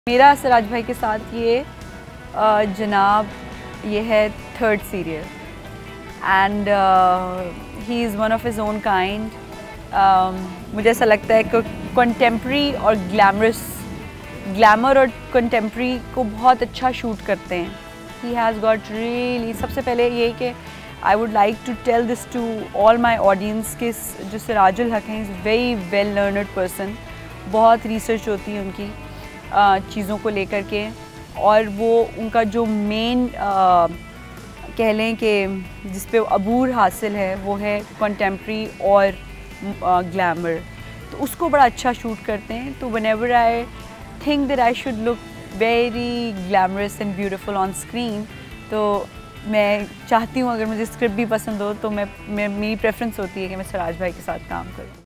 मेरा सिराज भाई के साथ ये जनाब ये है third serial and he is one of his own kind. मुझे ऐसा लगता है कि कंटेम्प्रेरी और ग्लैमर और कंटेम्प्रेरी को बहुत अच्छा शूट करते हैं। ही हैज़ गॉट रियली, सबसे पहले ये कि I would like to tell this to all my audience कि जो सिराजुल हक हैं, is very well learned person. बहुत रिसर्च होती है उनकी चीज़ों को लेकर के, और वो उनका जो मेन कह लें कि जिस पे अबूर हासिल है वो है कंटेम्प्रेरी और ग्लैमर, तो उसको बड़ा अच्छा शूट करते हैं। तो whenever I think that I should look very glamorous and beautiful on screen, तो मैं चाहती हूँ अगर मुझे स्क्रिप्ट भी पसंद हो तो मेरी प्रेफरेंस होती है कि मैं सिराज भाई के साथ काम करूँ।